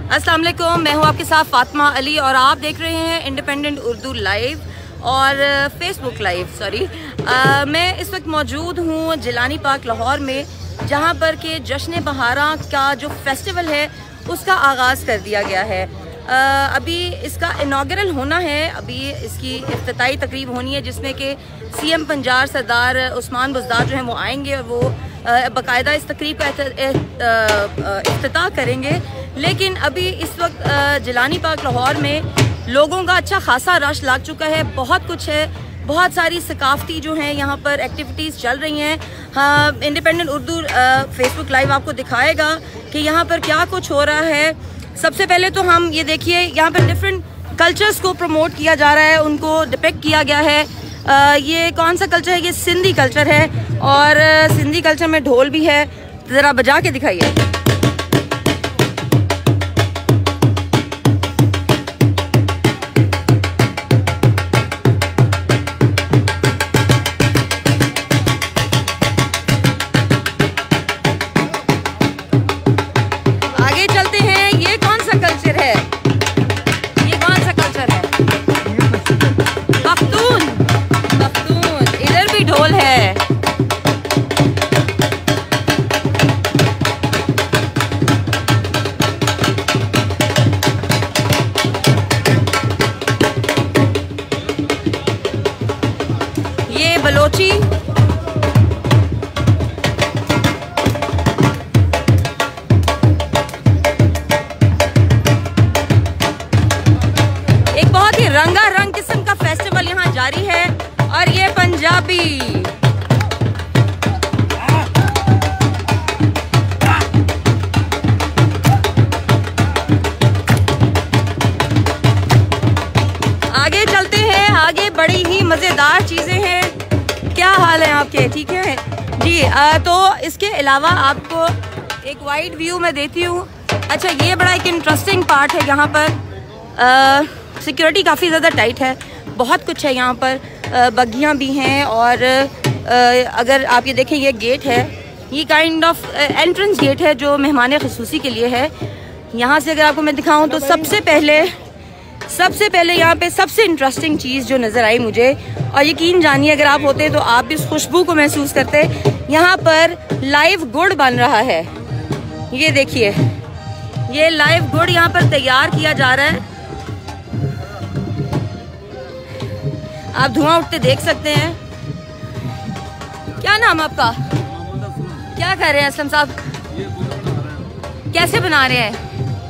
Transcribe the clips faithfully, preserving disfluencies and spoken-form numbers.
अस्सलाम वालेकुम, मैं हूँ आपके साथ फातिमा अली और आप देख रहे हैं इंडिपेंडेंट उर्दू लाइव और फेसबुक लाइव। सॉरी, मैं इस वक्त मौजूद हूँ जिलानी पार्क लाहौर में, जहाँ पर के जश्न बहारा का जो फेस्टिवल है उसका आगाज़ कर दिया गया है। आ, अभी इसका इनागरल होना है, अभी इसकी इफ्तिताई तकरीब होनी है जिसमें कि सीएम पंजाब सरदार उस्मान बुज़दार जो हैं वो आएंगे और वो बाकायदा इस तकरीब का इफ्तिताह करेंगे। लेकिन अभी इस वक्त जिलानी पार्क लाहौर में लोगों का अच्छा खासा रश लग चुका है, बहुत कुछ है, बहुत सारी सकाफती जो हैं यहाँ पर एक्टिविटीज़ चल रही हैं। हाँ, इंडिपेंडेंट उर्दू फेसबुक लाइव आपको दिखाएगा कि यहाँ पर क्या कुछ हो रहा है। सबसे पहले तो हम ये देखिए, यहाँ पर डिफरेंट कल्चर्स को प्रमोट किया जा रहा है, उनको डिपिक्ट किया गया है। आ, ये कौन सा कल्चर है? ये सिंधी कल्चर है और सिंधी कल्चर में ढोल भी है। ज़रा बजा के दिखाइए। आगे चलते हैं, ये कौन सा कल्चर है? ये कौन सा कल्चर है? पख्तून। पख्तून, इधर भी ढोल है। ये बलोची। एक बहुत ही रंगारंग किस्म का फेस्टिवल यहाँ जारी है और ये पंजाबी। आगे चलते हैं, आगे बड़ी ही मजेदार चीजें हैं। क्या हाल है आपके? ठीक है जी। आ, तो इसके अलावा आपको एक वाइड व्यू मैं देती हूँ। अच्छा, ये बड़ा एक इंटरेस्टिंग पार्ट है। यहाँ पर सिक्योरिटी काफ़ी ज़्यादा टाइट है, बहुत कुछ है यहाँ पर, बग्गियाँ भी हैं और आ, अगर आप ये देखें, ये गेट है, ये काइंड ऑफ एंट्रेंस गेट है जो मेहमान ख़ुसूसी के लिए है। यहाँ से अगर आपको मैं दिखाऊँ तो सबसे पहले सबसे पहले यहाँ पे सबसे इंटरेस्टिंग चीज़ जो नज़र आई मुझे, और यकीन जानिए अगर आप होते तो आप भी इस खुशबू को महसूस करते, यहाँ पर लाइव गुड़ बन रहा है। ये देखिए, ये लाइव गुड़ यहाँ पर तैयार किया जा रहा है। आप धुआं उठते देख सकते हैं। क्या नाम आपका? क्या कर रहे हैं असलम साहब? कैसे बना रहे हैं?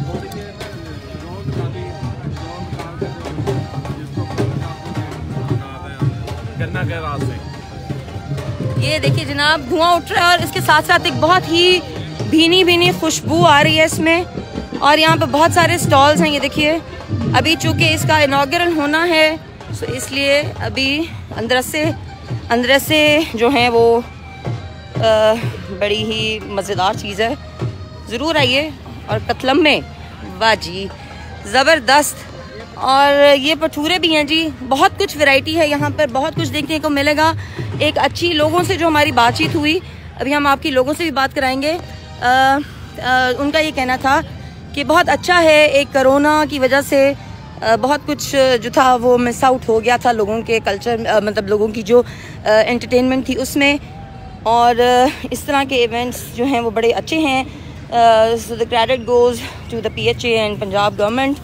ये देखिए जनाब, धुआं उठ रहा है और इसके साथ साथ एक बहुत ही भीनी भीनी खुशबू आ रही है इसमें। और यहाँ पे बहुत सारे स्टॉल्स हैं। ये देखिए, अभी चूंकि इसका इनागरल होना है तो इसलिए अभी अंदर से अंदर से जो है वो आ, बड़ी ही मज़ेदार चीज़ है। ज़रूर आइए। और कतलम में वाह जी, ज़बरदस्त। और ये भटूरे भी हैं जी, बहुत कुछ वैरायटी है यहाँ पर, बहुत कुछ देखने को मिलेगा। एक अच्छी लोगों से जो हमारी बातचीत हुई, अभी हम आपकी लोगों से भी बात कराएंगे। आ, आ, उनका ये कहना था कि बहुत अच्छा है, एक कोरोना की वजह से आ, बहुत कुछ जो था वो मिस आउट हो गया था लोगों के कल्चर, आ, मतलब लोगों की जो एंटरटेनमेंट थी उसमें। और आ, इस तरह के इवेंट्स जो हैं वो बड़े अच्छे हैं। So the credit goes to the P H A and Punjab government.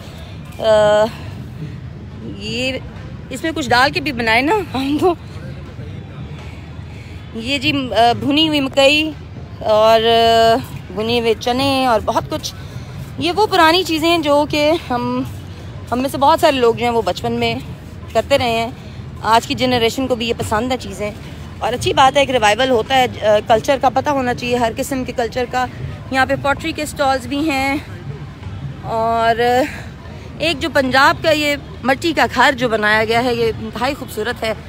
ये इसमें कुछ डाल के भी बनाए ना हमको। ये जी भुनी हुई मकई और भुने हुए चने और बहुत कुछ, ये वो पुरानी चीज़ें जो कि हम हम में से बहुत सारे लोग जो हैं वो बचपन में करते रहे हैं। आज की जनरेशन को भी ये पसंद है चीज़ें, और अच्छी बात है, एक रिवाइवल होता है। कल्चर का पता होना चाहिए, हर किस्म के कल्चर का। यहाँ पे पॉटरी के स्टॉल्स भी हैं और एक जो पंजाब का ये मिट्टी का घर जो बनाया गया है, ये इंतहाई खूबसूरत है।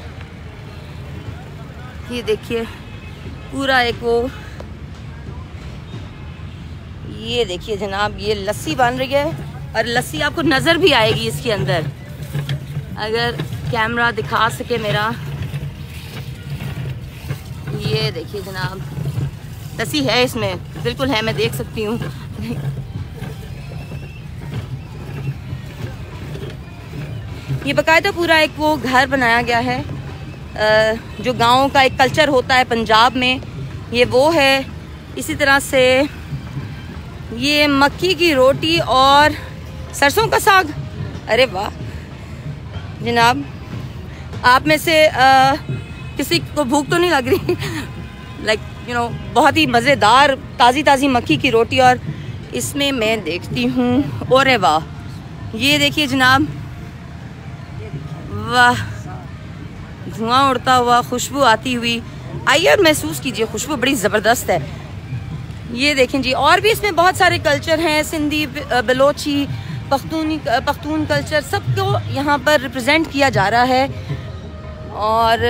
ये देखिए पूरा एक वो, ये देखिए जनाब, ये लस्सी बन रही है और लस्सी आपको नज़र भी आएगी इसके अंदर, अगर कैमरा दिखा सके मेरा। ये देखिए जनाब, लस्सी है इसमें, बिल्कुल है, मैं देख सकती हूँ। ये बाकायदा पूरा एक वो घर बनाया गया है, जो गाँव का एक कल्चर होता है पंजाब में, ये वो है। इसी तरह से ये मक्की की रोटी और सरसों का साग। अरे वाह जनाब, आप में से आ, किसी को भूख तो नहीं लग रही? लाइक यू नो बहुत ही मज़ेदार ताज़ी ताज़ी मक्की की रोटी। और इसमें मैं देखती हूँ, और वाह ये देखिए जनाब, वाह धुआं उड़ता हुआ, खुशबू आती हुई। आइए और महसूस कीजिए, खुशबू बड़ी ज़बरदस्त है। ये देखें जी, और भी इसमें बहुत सारे कल्चर हैं, सिंधी, बलोची, पख्तूनी पख्तून कल्चर, सबको यहाँ पर रिप्रेजेंट किया जा रहा है। और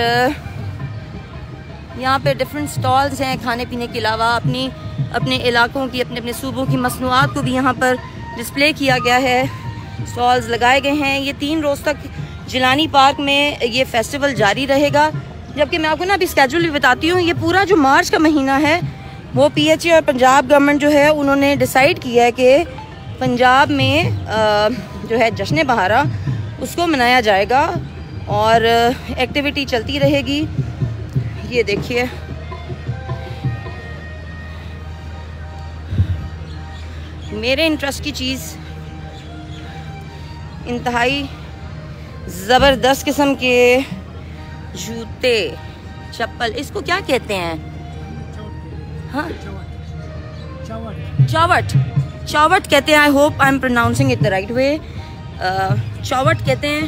यहाँ पे डिफरेंट स्टॉल्स हैं खाने पीने के अलावा। अपनी अपने इलाकों की, अपने अपने सूबों की मसनूआत को भी यहाँ पर डिस्प्ले किया गया है, स्टॉल्स लगाए गए हैं। ये तीन रोज़ तक जिलानी पार्क में ये फेस्टिवल जारी रहेगा। जबकि मैं आपको ना अभी स्केड्यूल भी बताती हूँ। ये पूरा जो मार्च का महीना है वो पीएचए और पंजाब गवर्नमेंट जो है उन्होंने डिसाइड किया है कि पंजाब में जो है जश्न बहारा उसको मनाया जाएगा और एक्टिविटी चलती रहेगी। ये देखिए मेरे इंटरेस्ट की चीज़, इंतहाई ज़बरदस्त किस्म के जूते, चप्पल, इसको क्या कहते हैं? हाँ चावट, चावट कहते हैं। I hope I am pronouncing it the right way. चावट कहते हैं।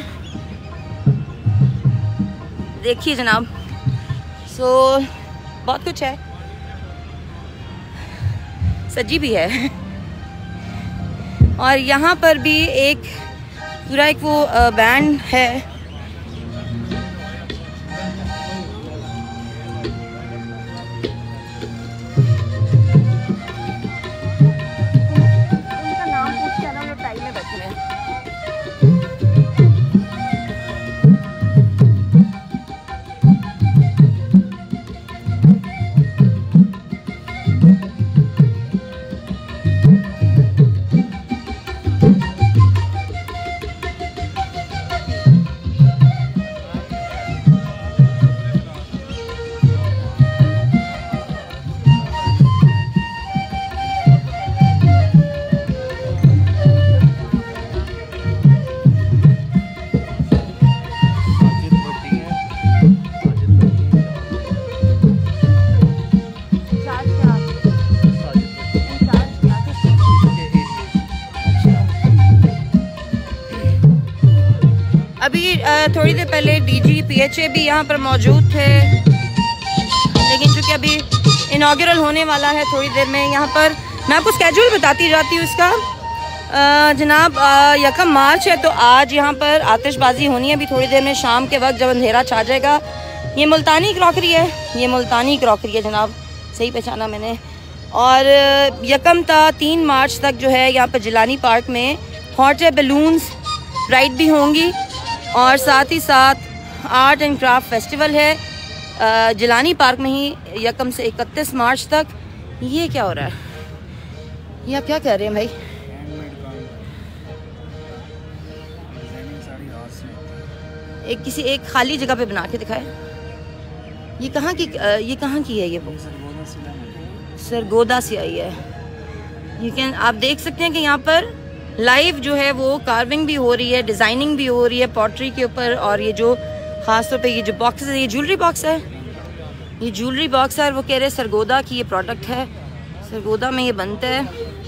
देखिए जनाब, सो so, बहुत कुछ है, सजी भी है। और यहाँ पर भी एक पूरा एक वो बैंड है। उनका नाम पूछ के ना, टाइम में बैठे हैं। अभी थोड़ी देर पहले डीजी पीएचए भी यहाँ पर मौजूद थे, लेकिन चूँकि अभी इनॉग्रल होने वाला है थोड़ी देर में। यहाँ पर मैं आपको स्केड्यूल बताती जाती हूँ इसका। आ, जनाब यकम मार्च है तो आज यहाँ पर आतिशबाजी होनी है अभी थोड़ी देर में, शाम के वक्त जब अंधेरा छा जाएगा। ये मुल्तानी क्रॉकरी है, ये मुल्तानी क्रॉकरी है जनाब, सही पहचाना मैंने। और यकम ता तीन मार्च तक जो है यहाँ पर जिलानी पार्क में हॉट एयर बैलून्स राइड भी होंगी और साथ ही साथ आर्ट एंड क्राफ्ट फेस्टिवल है जिलानी पार्क में ही यकम से इकतीस मार्च तक। ये क्या हो रहा है? ये आप क्या कह रहे हैं भाई? एक किसी एक खाली जगह पे बना के दिखाए। ये कहाँ की ये कहाँ की है? ये सरगोदा से आई है। यू कैन आप देख सकते हैं कि यहाँ पर लाइव जो है वो कार्विंग भी हो रही है, डिज़ाइनिंग भी हो रही है पॉटरी के ऊपर। और ये जो ख़ास तौर पे ये जो बॉक्स है, ये ज्वेलरी बॉक्स है, ये ज्वेलरी बॉक्स है। और वो कह रहे हैं सरगोदा की ये प्रोडक्ट है, सरगोदा में ये बनता है।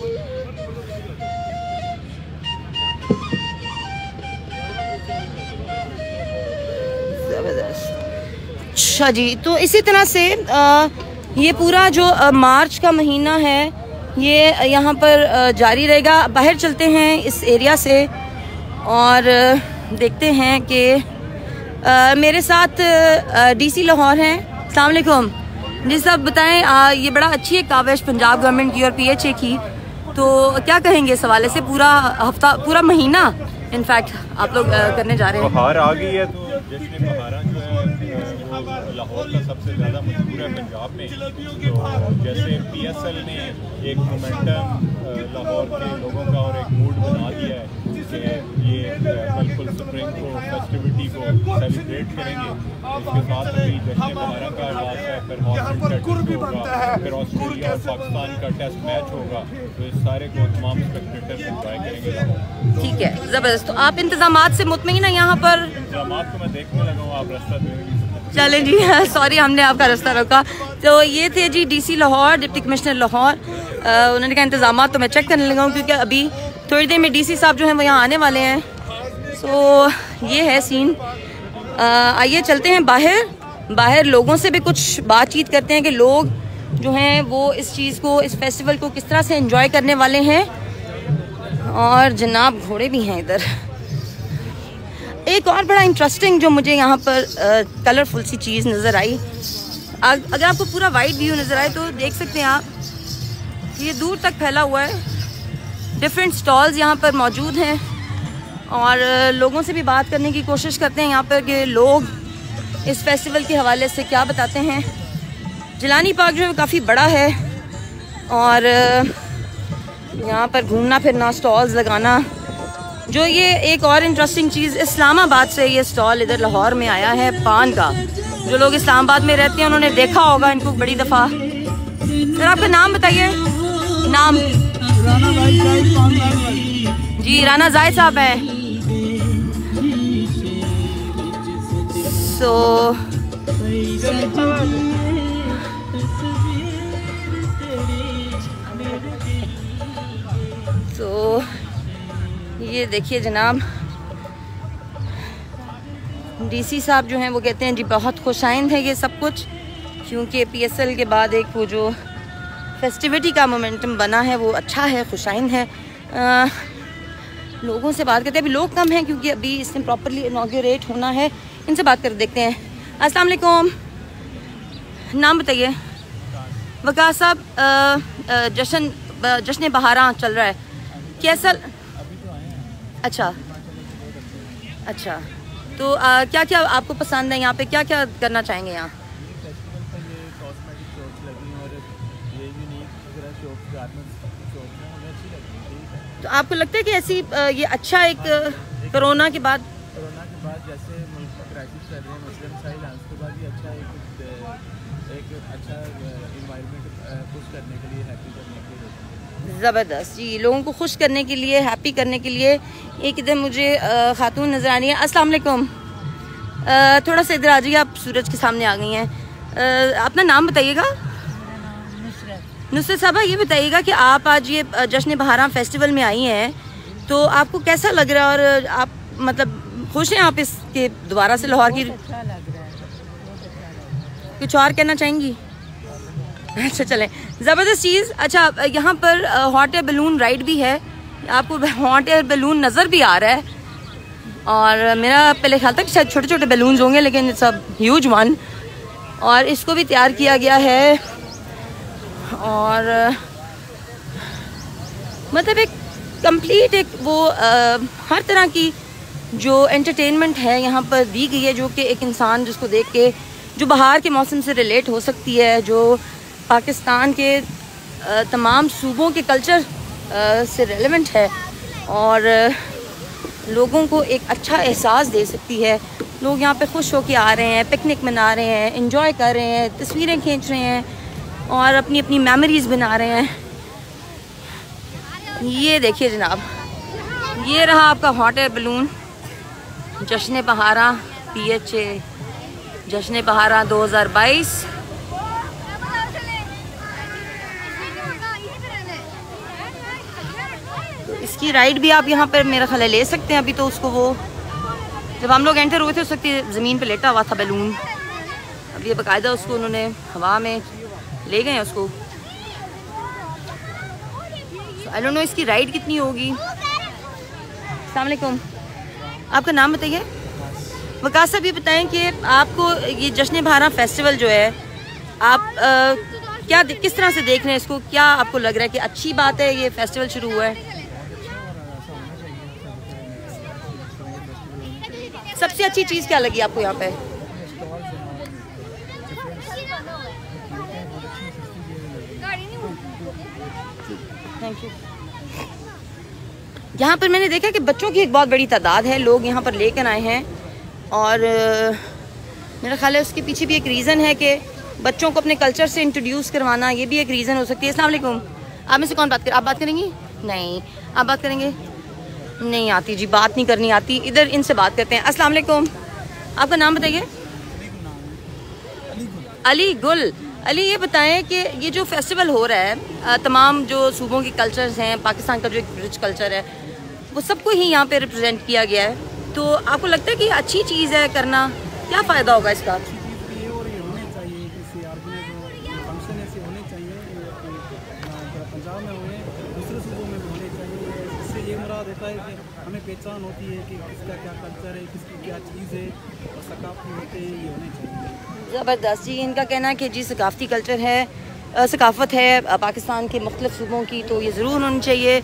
ज़बरदस्त। अच्छा जी, तो इसी तरह से आ, ये पूरा जो आ, मार्च का महीना है ये यहाँ पर जारी रहेगा। बाहर चलते हैं इस एरिया से और देखते हैं कि मेरे साथ डीसी लाहौर हैं। अस्सलाम वालेकुम जी साहब, बताएं आ, ये बड़ा अच्छी है काविश पंजाब गवर्नमेंट की और पीएचए की, तो क्या कहेंगे इस हवाले से? पूरा हफ्ता, पूरा महीना इनफैक्ट आप लोग करने जा रहे हैं। बहार आ गई है तो जश्न बहारा जो है लाहौर का सबसे ज़्यादा मशहूर है पंजाब में। तो जैसे पीएसएल ने एक मोमेंटम लाहौर के लोगों का और एक मूड बना दिया है कि ये कल कुल स्प्रिंग को, फेस्टिविटी को सेलिब्रेट करेंगे। इसके साथ अभी जश्न बहारा का आगाज़ है, फिर हॉर्स होगा, फिर ऑस्ट्रेलिया और पाकिस्तान का टेस्ट मैच होगा। तो इस सारे को तमाम स्पेक्टेटर्स एंजॉय करेंगे। ठीक है, ज़बरदस्त। तो आप इंतजामात से मुतमईन हैं यहाँ पर? इंतजामात को मैं देखने लगा हूँ, आप रास्ता देंगे। चलें जी, सॉरी हमने आपका रास्ता रोका। तो ये थे जी DC Lahore, deputy commissioner Lahore. उन्होंने कहा इंतजामात तो मैं चेक करने लगा हूँ, क्योंकि अभी थोड़ी देर में डीसी साहब जो हैं वो यहाँ आने वाले हैं। सो ये है सीन। आइए चलते हैं बाहर, बाहर लोगों से भी कुछ बातचीत करते हैं कि लोग जो हैं वो इस चीज़ को, इस फेस्टिवल को किस तरह से एंजॉय करने वाले हैं। और जनाब घोड़े भी हैं इधर। एक और बड़ा इंटरेस्टिंग जो मुझे यहाँ पर कलरफुल सी चीज़ नज़र आई, अगर आपको पूरा वाइड व्यू नज़र आए तो देख सकते हैं आप, ये दूर तक फैला हुआ है। डिफरेंट स्टॉल्स यहाँ पर मौजूद हैं और लोगों से भी बात करने की कोशिश करते हैं यहाँ पर कि लोग इस फेस्टिवल के हवाले से क्या बताते हैं। जिलानी पार्क जो है काफ़ी बड़ा है और यहाँ पर घूमना फिरना, स्टॉल्स लगाना। जो ये एक और इंटरेस्टिंग चीज़, इस्लामाबाद से ये स्टॉल इधर लाहौर में आया है पान का। जो लोग इस्लामाबाद में रहते हैं उन्होंने देखा होगा इनको बड़ी दफ़ा। सर आपका नाम बताइए। नाम? जी राना जाहिद साहब हैं। सो तो ये देखिए जनाब, डीसी साहब जो हैं वो कहते हैं जी बहुत खुशाइंद है ये सब कुछ, क्योंकि पीएसएल के बाद एक वो जो फेस्टिविटी का मोमेंटम बना है वो अच्छा है, खुशाइंद है। आ, लोगों से बात करते हैं, अभी लोग कम हैं क्योंकि अभी इसने प्रॉपरली इनॉग्रेट होना है। इनसे बात कर देखते हैं। अस्सलाम वालेकुम, नाम बताइए। वकास साहब, जश्न जश्न बहारा चल रहा है, कैसा? अच्छा अच्छा, तो आ, क्या क्या आपको पसंद है यहाँ पे, क्या क्या करना चाहेंगे यहाँ? तो आपको लगता है कि ऐसी ये अच्छा एक कोरोना के बाद कोरोना के बाद जैसे मुल्क में क्राइसिस चल रहे हैं, मुस्लिम साइड उसके बाद ये अच्छा एक एक अच्छा इन्वायरमेंट खुश करने के लिए, हैप्पी करने के लिए। ज़बरदस्त जी, लोगों को खुश करने के लिए, हैप्पी करने के लिए। एक इधर मुझे खातून नज़र आ रही है। अस्सलाम वालेकुम, थोड़ा सा इधर आ जाइए, आप सूरज के सामने आ गई हैं। अपना नाम बताइएगा। नुसरत साहबा, ये बताइएगा कि आप आज ये जश्न बहारा फेस्टिवल में आई हैं, तो आपको कैसा लग रहा है और आप मतलब खुश हैं आप इसके दोबारा से लाहौर की? अच्छा लग रहा है, बहुत अच्छा लग रहा है। कुछ और कहना चाहेंगी? अच्छा चलें, ज़बरदस्त चीज़। अच्छा, यहाँ पर हॉट एयर बलून राइड भी है, आपको हॉट एयर बलून नज़र भी आ रहा है। और मेरा पहले ख्याल था कि शायद छोटे छोटे बलून्स होंगे, लेकिन इट्स अ ह्यूज वन। और इसको भी तैयार किया गया है और मतलब एक कंप्लीट एक वो आ, हर तरह की जो एंटरटेनमेंट है यहाँ पर दी गई है, जो कि एक इंसान जिसको देख के जो बहार के मौसम से रिलेट हो सकती है, जो पाकिस्तान के आ, तमाम सूबों के कल्चर आ, से रेलेवेंट है और आ, लोगों को एक अच्छा एहसास दे सकती है। लोग यहाँ पे खुश होकर आ रहे हैं, पिकनिक मना रहे हैं, एंजॉय कर रहे हैं, तस्वीरें खींच रहे हैं और अपनी अपनी मेमोरीज बना रहे हैं। ये देखिए जनाब, ये रहा आपका हॉट एयर बलून जश्न बहारा पी एच ए जश्न बहारा दो हज़ार बाईस। तो इसकी राइड भी आप यहाँ पर मेरा ख्याल ले सकते हैं। अभी तो उसको वो जब हम लोग एंटर हुए थे उस वक्त ज़मीन पे लेटा हुआ था बैलून, अब ये बाकायदा उसको उन्होंने हवा में ले गए उसको। आई डोंट नो इसकी राइड कितनी होगी। अस्सलाम वालेकुम, आपका नाम बताइए। वकास साहब, ये बताएं कि आपको ये जश्न बहारा फेस्टिवल जो है, आप आ, क्या किस तरह से देख रहे हैं इसको? क्या आपको लग रहा है कि अच्छी बात है ये फेस्टिवल शुरू हुआ है? सबसे अच्छी चीज़ क्या लगी आपको यहाँ पे? Thank you. यहाँ पर मैंने देखा कि बच्चों की एक बहुत बड़ी तादाद है, लोग यहाँ पर लेकर आए हैं और मेरा ख्याल है उसके पीछे भी एक रीज़न है कि बच्चों को अपने कल्चर से इंट्रोड्यूस करवाना, ये भी एक रीज़न हो सकती है। अस्सलाम वालेकुम, आप में से कौन बात कर, आप बात करेंगी? नहीं, आप बात करेंगे? नहीं आती जी, बात नहीं करनी आती। इधर इनसे बात करते हैं। अस्सलाम वालेकुम, आपका नाम बताइए। अली गुल। अली, ये बताएं कि ये जो फेस्टिवल हो रहा है, तमाम जो सूबों के कल्चर्स हैं, पाकिस्तान का जो एक रिच कल्चर है, वो सबको ही यहाँ पे रिप्रेजेंट किया गया है, तो आपको लगता है कि अच्छी चीज़ है करना? क्या फ़ायदा होगा इसका? ये और ये होने चाहिए, किसी आदमी जो फंक्शन ऐसे होने चाहिए, पंजाब में हुए, दूसरे सूबों में भी होने चाहिए। इससे ये मुराद होता है कि हमें पहचान होती है कि किसका क्या कल्चर है, किसकी क्या चीज़ है और सकाफती होते हैं, ये होने चाहिए। ज़बरदस्त जी, इनका कहना है कि जी सकाफ़ती कल्चर है, सकाफ़त है पाकिस्तान के मुख्तलिफ सूबों की, तो ये ज़रूर होनी चाहिए।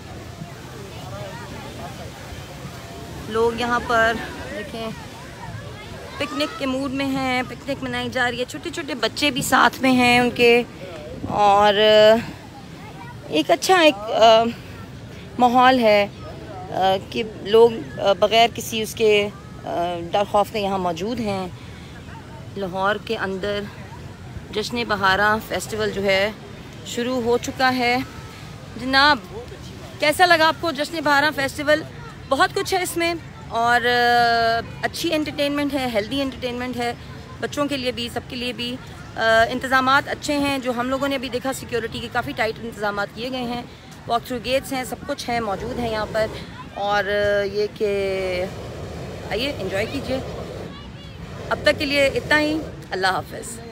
लोग यहाँ पर देखें पिकनिक के मूड में हैं, पिकनिक मनाई जा रही है, छोटे छोटे बच्चे भी साथ में हैं उनके, और एक अच्छा एक माहौल है आ, कि लोग बग़ैर किसी उसके डर खौफ के यहाँ मौजूद हैं। लाहौर के अंदर जश्न बहारा फेस्टिवल जो है शुरू हो चुका है। जनाब, कैसा लगा आपको जश्न बहारा फेस्टिवल? बहुत कुछ है इसमें और अच्छी एंटरटेनमेंट है, हेल्दी एंटरटेनमेंट है, बच्चों के लिए भी, सबके लिए भी। इंतज़ामात अच्छे हैं, जो हम लोगों ने अभी देखा सिक्योरिटी के काफ़ी टाइट इंतज़ामात किए गए हैं, वॉक थ्रू गेट्स हैं, सब कुछ है, मौजूद है यहाँ पर। और ये कि आइए एंजॉय कीजिए। अब तक के लिए इतना ही, अल्लाह हाफ़िज़।